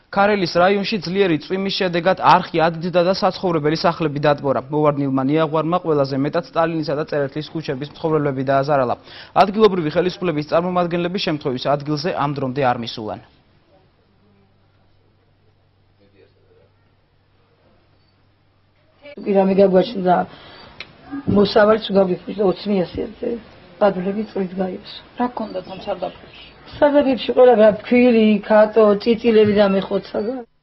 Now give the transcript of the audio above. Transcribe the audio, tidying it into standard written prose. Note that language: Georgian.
ქარელის რაიონში ძლიერი წვიმის შედეგად არხი ადგდა და საცხოვრებელი სახლები დატბორა. მოვარდნილმა ნიაღვარმა ყველაზე მეტად სტალინისა და წერეთლის ქუჩების მცხოვრებლები დააზარალა. ადგილობრივი ხელისუფლების წარმომადგენლები შემთხვევის ადგილზე ამ დრომდე არ მისულან. Irame გაგვაჩნდა მოსავალს გავიფუძნა 20 მიასიაზე. Პადულები წვით გაიოს. რა გქონდათ ამ სარდაფებში? სარდაფებში ყველა ფქვილი, კატო, წიწილები და მეხოცა.